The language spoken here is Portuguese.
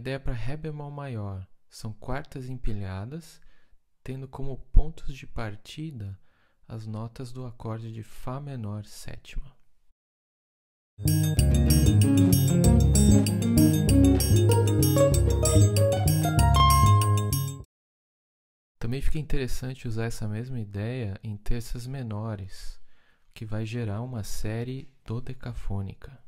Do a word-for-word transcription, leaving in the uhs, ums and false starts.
ideia para Ré bemol maior são quartas empilhadas, tendo como pontos de partida as notas do acorde de Fá menor sétima. Também fica interessante usar essa mesma ideia em terças menores, que vai gerar uma série dodecafônica.